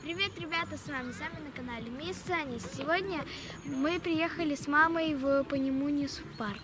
Привет, ребята, с вами на канале Мисс Саня. Сегодня мы приехали с мамой в Панемунис парк.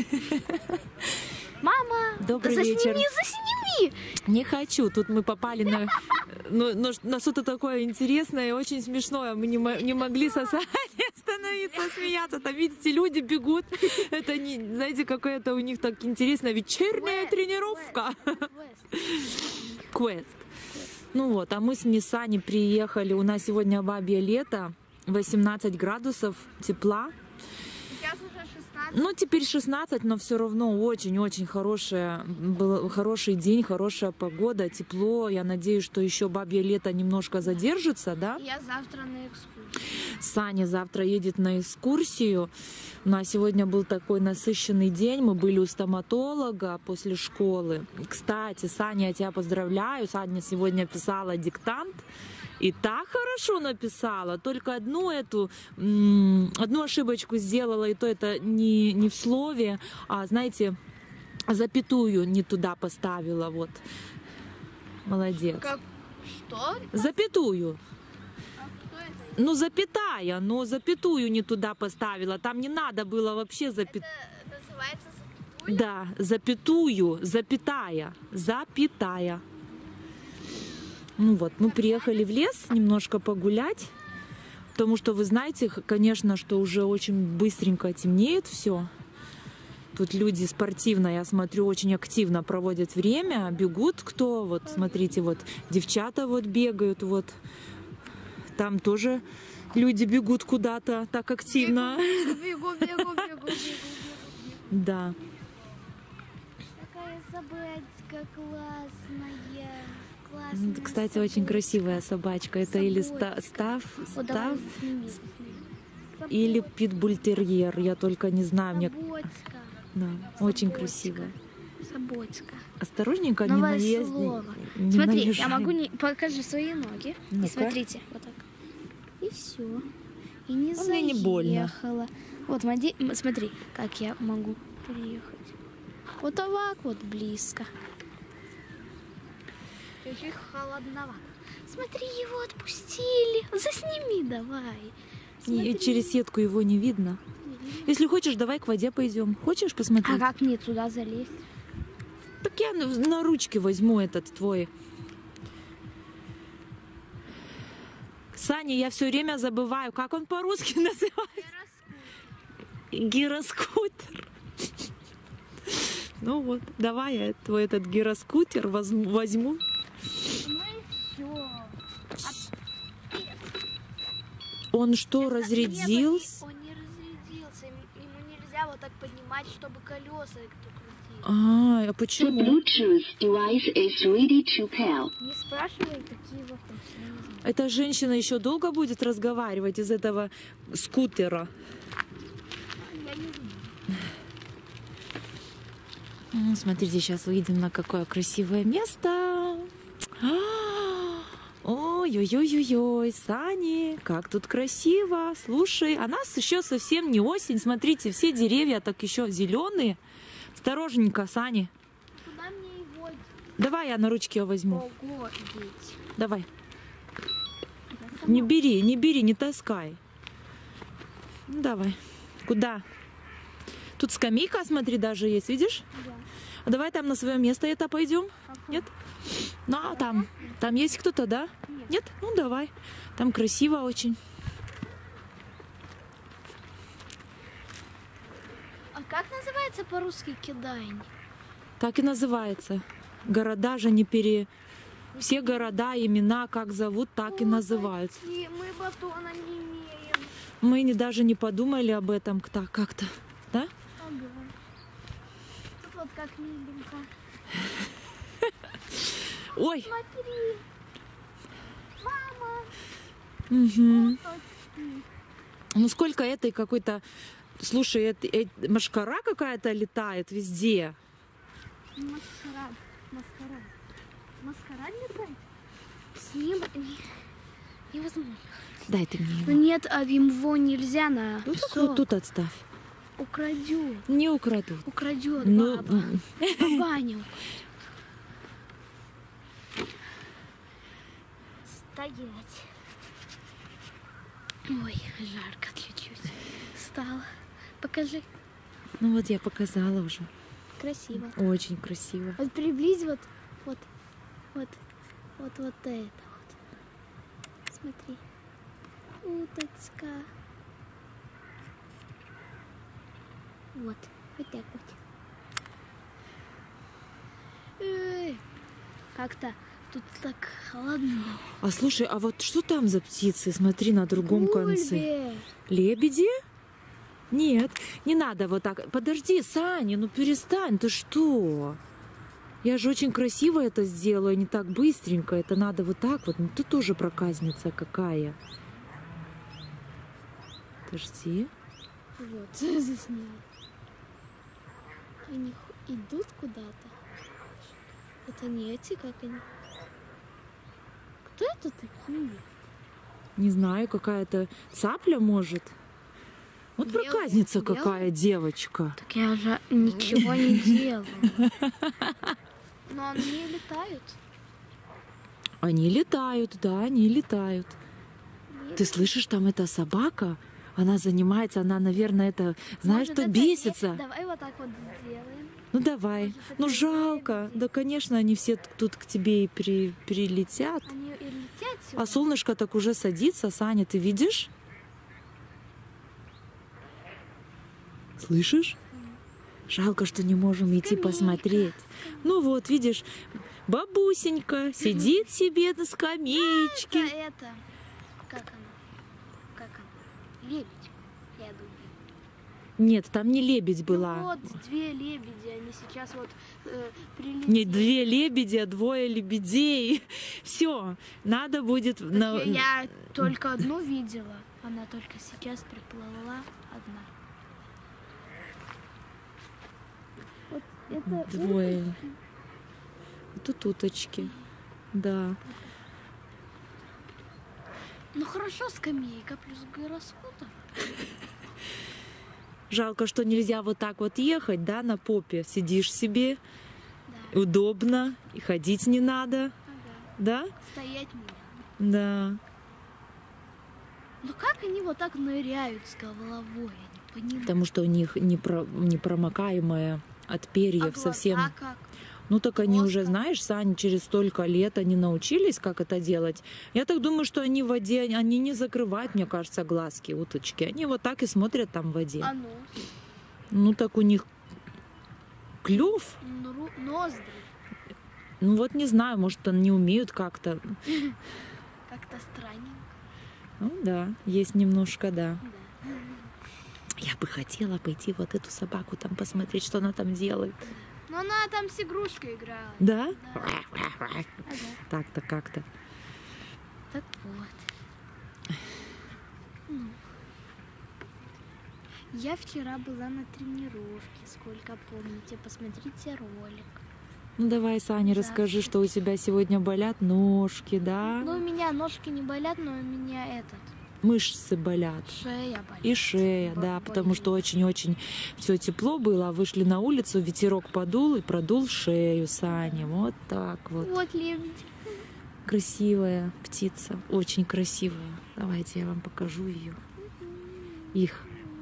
Мама, добрый вечер. Засними! Не хочу, тут мы попали на что-то такое интересное и очень смешное. Мы не могли со Саней остановиться, смеяться. Там, видите, люди бегут. Это, не, знаете, какая-то у них так интересная вечерняя тренировка. Квест. Ну вот, а мы с Мисс Саней приехали. У нас сегодня бабье лето, 18 градусов тепла. Сейчас уже 16. Ну, теперь 16, но все равно очень-очень был хороший день, хорошая погода, тепло. Я надеюсь, что еще бабье лето немножко задержится, да? Я завтра на экскурсию. Саня завтра едет на экскурсию. У нас сегодня был такой насыщенный день. Мы были у стоматолога после школы. Кстати, Саня, я тебя поздравляю. Саня сегодня писала диктант. И так хорошо написала. Только одну ошибочку сделала. И то это не в слове, а, знаете, запятую не туда поставила. Вот. Молодец. Что? Запятую. Ну, запятая, но запятую не туда поставила. Там не надо было вообще запятую. Это называется запятую? Да, запятую, запятая. Ну вот, мы приехали в лес немножко погулять. Потому что вы знаете, конечно, что уже очень быстренько темнеет все. Тут люди спортивно, я смотрю, очень активно проводят время. Бегут кто, вот смотрите, вот девчата вот бегают, вот. Там тоже люди бегут куда-то так активно. Бегу. Да. Какая собачка классная. Это, кстати, очень красивая собачка. Это или став, или питбультерьер. Я только не знаю. Собачка. Да, очень красивая. Собачка. Осторожненько, Новое не наезди. слово. Не Смотри, наезжай. я могу покажи свои ноги. И Ну-ка. смотрите, вот так. И все. И не Ну, мне не больно. заехала. Вот, смотри, как я могу приехать. Вот так вот близко. Чуть холодновато. Смотри, его отпустили. Засними давай. И через сетку его не видно. Если хочешь, давай к воде пойдем. Хочешь посмотреть? А как мне туда залезть? Так я на ручки возьму этот твой. Саня, я все время забываю, как он по-русски называется. Гироскутер. Ну вот, давай я твой этот гироскутер возьму. Ну и все. Он что, разрядился? Он не разрядился. Ему нельзя вот так поднимать, чтобы колеса крутили. А The почему? Bluetooth device is ready to pair. Не спрашивай такие вопросы. Я не знаю. Эта женщина еще долго будет разговаривать из этого скутера? Я не знаю. Смотрите, сейчас выйдем на какое красивое место. Ой-ой-ой-ой-ой, Сани, как тут красиво. Слушай, а нас еще совсем не осень. Смотрите, все деревья так еще зеленые. Осторожненько, Сани. Куда мне его? Давай я на ручки ее возьму. Ого, ведь. Давай. Не бери, не таскай. Ну, давай. Куда? Тут скамейка, смотри, даже есть, видишь? Да. А давай там на свое место это пойдем. Ага. Нет? Ну, а там есть кто-то, да? Нет? Ну, давай. Там красиво очень. А как называется по-русски кидань? Так и называется. Города же не Все города, имена, как зовут, так и называются. Мы батона не имеем. Мы даже не подумали об этом как-то, да? Ага. Тут вот как миленько. Ой! Смотри. Мама. Угу. Точно. Ну сколько этой какой-то... Слушай, мошкара какая-то летает везде. Маскарад. Маскарад летает? С ним невозможно. Дай ты мне Ну его. нет, а его нельзя на Ну так всё. вот тут отставь. Украдет. Не украдут. Украдет Ну, баба. Бабаня. Стоять. Ой, жарко чуть-чуть. Стало. Покажи. Ну вот я показала уже. Красиво. Очень красиво. Вот приблизь вот это вот. Смотри. Уточка. Вот так вот. Эй, как-то тут так холодно. А слушай, а вот что там за птицы? Смотри, на другом конце. Лебеди? Нет, не надо вот так. Подожди, Саня, ну перестань, ты что? Я же очень красиво это сделала, не так быстренько. Это надо вот так вот. Ну ты тоже проказница какая. Подожди. Вот, засняла. Они идут куда-то. Это не эти, как они? Кто это такие? Не знаю, какая-то цапля может. Вот Белая, проказница белая? какая девочка. Так я же ничего не делаю. Но они летают. Они летают, да, они летают. Ты слышишь, там эта собака? Она занимается, она, наверное, это, знаешь, Может, что это бесится. Давай вот так вот сделаем. Ну давай. Может, Ну это жалко. лебеди? Да, конечно, они все тут к тебе и прилетят. Они и летят сюда. А солнышко так уже садится, Саня, ты видишь? Слышишь? Жалко, что не можем идти Скамейка. посмотреть. Ну вот, видишь, бабусенька сидит себе на скамеечке. Это, как она? Лебедь, я думаю. Нет, там не лебедь была. Ну вот, две лебеди, они сейчас вот прилетели. Не две лебеди, а двое лебедей. Все, надо будет... Так я только одну видела. Она только сейчас приплыла одна. Вот это Двое. Тут уточки. Да. Ну хорошо, скамейка плюс гироскутер. Жалко, что нельзя вот так вот ехать, да, на попе. Сидишь себе, Да. удобно, и ходить не надо. Ага. Да? Стоять не надо. Да. Ну как они вот так ныряют с головой? Я не понимаю. Потому что у них непромокаемая от перьев А совсем. глаза как? Ну так они Плоско. уже, знаешь, Сань, через столько лет они научились, как это делать. Я так думаю, что они в воде, они не закрывают, мне кажется, глазки, уточки. Они вот так и смотрят там в воде. А нос? Ну так у них клюв. Ноздри. Ну вот не знаю, может, они умеют как-то. Как-то странненько. Ну да, есть немножко, да. Да. Я бы хотела пойти вот эту собаку там посмотреть, что она там делает. Но она там с игрушкой играла. Да? Да. Ага. Так-то как-то. Так вот. Ну. Я вчера была на тренировке, сколько помните. Посмотрите ролик. Ну давай, Саня, Да. расскажи, что у тебя сегодня болят ножки, да? Ну, у меня ножки не болят, но у меня Мышцы болят. шея болит. И шея, да, потому что очень-очень все тепло было, вышли на улицу, ветерок подул и продул шею Сане. Вот так вот. Вот лебедь. Красивая птица, очень красивая. Давайте я вам покажу ее. Их.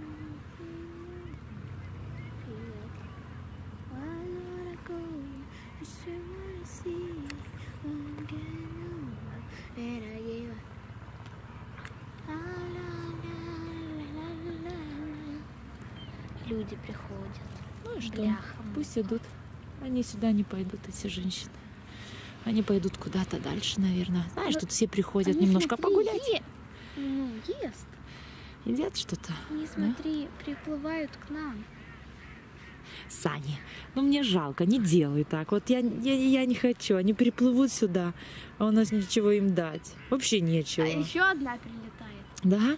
Люди приходят. Ну и что? Бляха. Пусть идут. Они сюда не пойдут, эти женщины. Они пойдут куда-то дальше, наверное. Знаешь, Ну, тут все приходят Они, немножко смотри, погулять. Ну, ест. Едят что-то. Они, смотри, приплывают к нам. Саня, ну мне жалко, не делай так. Вот я не хочу. Они приплывут сюда, а у нас ничего им дать. Вообще нечего. А еще одна прилетает. Да?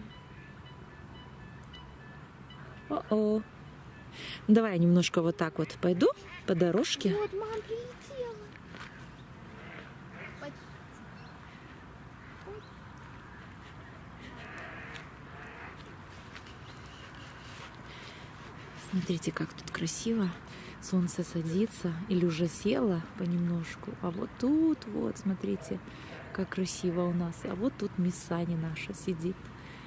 О-о. Ну, давай я немножко вот так вот пойду по дорожке. Вот, мама прилетела. Смотрите, как тут красиво. Солнце садится или уже село понемножку. А вот тут вот, смотрите, как красиво у нас. А вот тут мисс Саня наша сидит.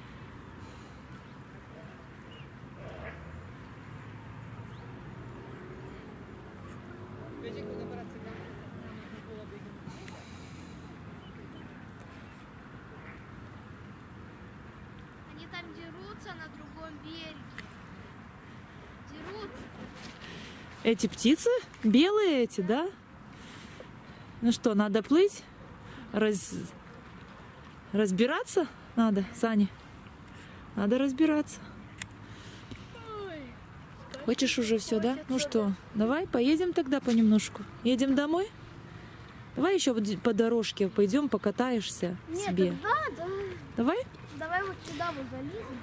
Они там дерутся на другом береге. Дерутся. Эти птицы? Белые эти, да? Ну что, надо плыть? Разбираться надо, Саня? Надо разбираться. Хочешь уже все, да? Ну что, давай поедем тогда понемножку. Едем домой? Давай еще по дорожке пойдем, покатаешься себе. Нет, да. Давай? Давай вот сюда вот залезем.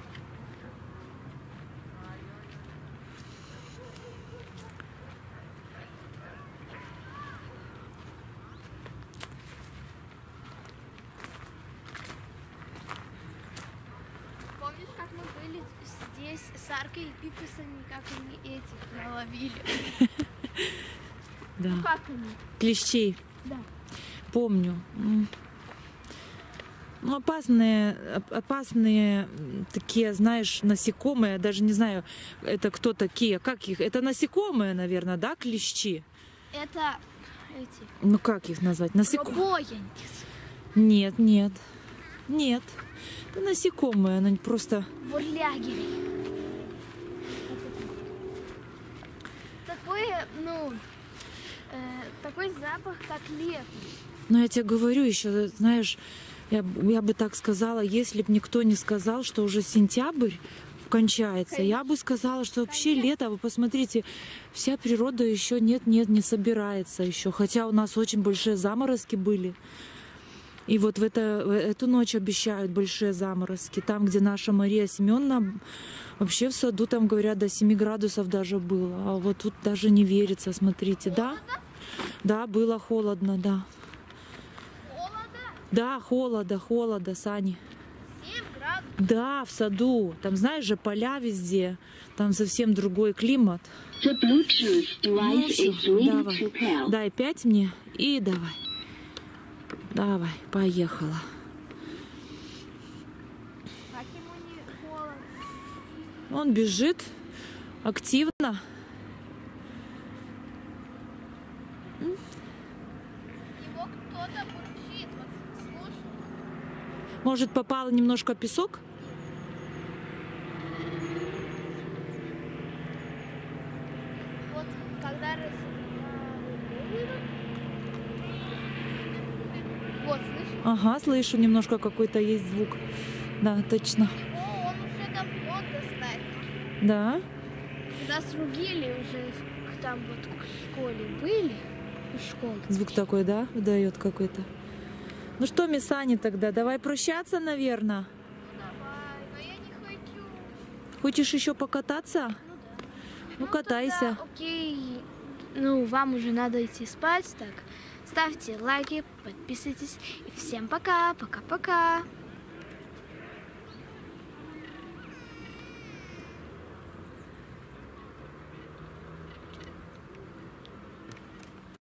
Помнишь, как мы были здесь с Аркой и Пиписами, как они этих наловили? Да. Как они? Клещей. Да. Помню. Ну, опасные такие, знаешь, насекомые. Я даже не знаю, это кто такие. Как их? Это насекомые, наверное, да, клещи? Это эти. Ну, как их назвать? Насекомые? Нет. Нет. Это насекомые, они просто... Бурляги. Такое, такой запах, как лето. Но я тебе говорю еще, знаешь, я бы так сказала, если бы никто не сказал, что уже сентябрь кончается, я бы сказала, что вообще лето, вы посмотрите, вся природа еще не собирается еще, хотя у нас очень большие заморозки были. И вот в эту ночь обещают большие заморозки. Там, где наша Мария Семеновна, вообще в саду, там, говорят, до 7 градусов даже было. А вот тут даже не верится, смотрите, да? Да, было холодно, да. Да, холода, Сани. 7 градусов. Да, в саду. Там, знаешь же, поля везде. Там совсем другой климат. The Bluetooth Ну, device всё, is ready давай. to pair. Дай 5 мне и давай. Давай, поехала. Как ему не холодно? Он бежит активно. Его кто-то бурчит. Вот слушай. Может, попало немножко песок? Вот когда вот, слышишь? Ага, слышу, немножко какой-то есть звук. Да, точно. О, он уже давно достать. Да. Когда с Ругили уже там вот к школе были. Школа. Звук такой, да, выдает какой-то. Ну что, Мисани, тогда давай прощаться, наверное. Ну давай, но я не хочу. Хочешь еще покататься? Ну да. Ну, катайся. Тогда, окей. Ну, вам уже надо идти спать, так. Ставьте лайки, подписывайтесь. И всем пока, пока-пока.